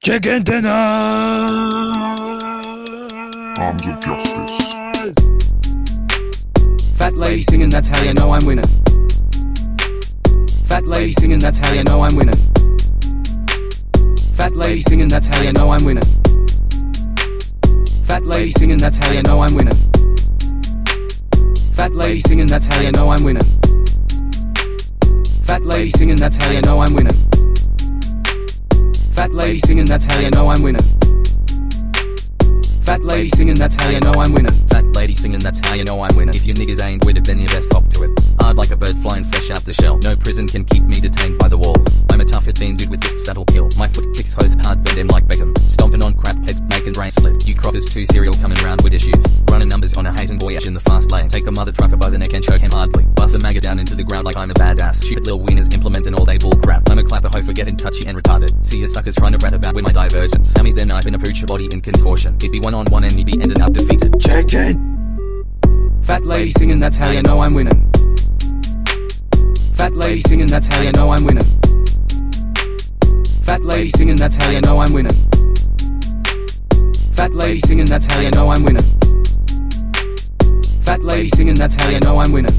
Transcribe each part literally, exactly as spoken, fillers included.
Chicken dinner! Arms of justice. Fat lady singing, that's how you know I'm winning. Fat lady singing, that's how you know I'm winning. Fat lady singing, that's how you know I'm winning. Fat lady singing, that's how you know I'm winning. Fat lady singing, that's how you know I'm winning. Fat lady singing, that's how you know I'm winning. Fat lady singing, that's how you know I'm winning. Fat lady singing, that's how you know I'm winning. Fat lady singing, that's how you know I'm winning. If you niggas ain't with it, then you best hop to it. Hard like a bird flying fresh out the shell. No prison can keep me detained by the walls. I'm a tough fifteen dude with fists that'll kill. My foot kicks hoes hard, bend him like Beckham. Stomping on crap heads, making brain split. You croppers too serial coming round with issues. Running numbers on a hazen voyage in the fast lane. Take a mother trucker by the neck and choke him hardly. Bust a maggot down into the ground like I'm a badass. Stupid little wieners implementing all they bull crap. I'm a clapper hoe for getting touchy and retarded. See you suckers trying to rat about with my divergence. Sammy then I've been a pooch your body in contortion. It'd be one on one and you'd be ended up defeated. Chicken! Fat lady singing, that's how you know I'm winning. Fat lady singing, that's how you know I'm winning. Fat lady singing, that's how you know I'm winning. Fat lady singing, that's how you know I'm winning. Fat lady singing, that's how you know I'm winning.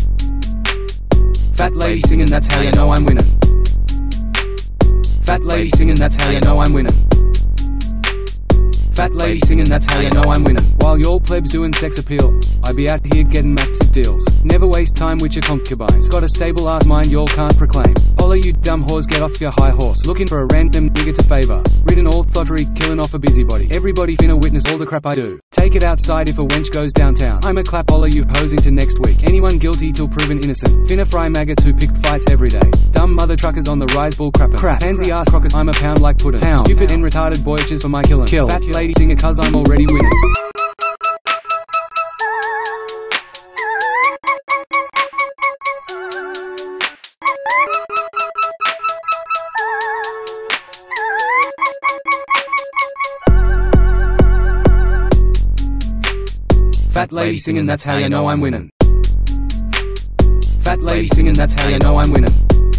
Fat lady singing, that's how you know I'm winning. Fat lady singing, that's how you know I'm winning. Fat lady singing, that's how you know I'm winning. While y'all plebs doing sex appeal, I be out here getting massive deals. Never waste time with your concubines. Got a stable ass mind y'all can't proclaim. All of you dumb whores, get off your high horse. Looking for a random nigga to favor. Ridden all thottery, killing off a busybody. Everybody finna witness all the crap I do. Take it outside if a wench goes downtown. I'ma clap all of you hoes into next week. Anyone guilty till proven innocent. Finna fry maggots who pick fights every day. Dumb mother truckers on the rise, bull crapper. Crap. Pansy ass crockers, I'm a pound like puddin'. Pound. Stupid and retarded boyages for my killin'. Kill. Fat lady singer, cause I'm already winning. Fat lady singing, that's how you know I'm winning. Fat lady singing, that's how you know I'm winning.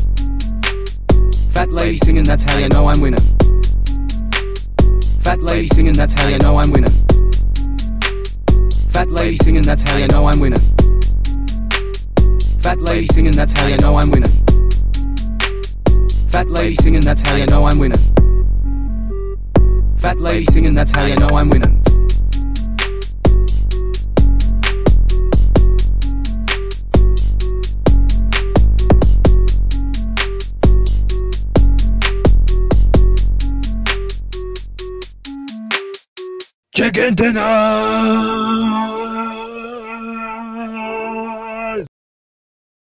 Fat lady singing, that's how you know I'm winning. Fat lady singing, that's how you know I'm winning. Fat lady singing, that's how you know I'm winning. Fat lady singing, that's how you know I'm winning. Fat lady singing, that's how you know I'm winning. Fat lady singing, that's how you know I'm winning. Chicken dinner!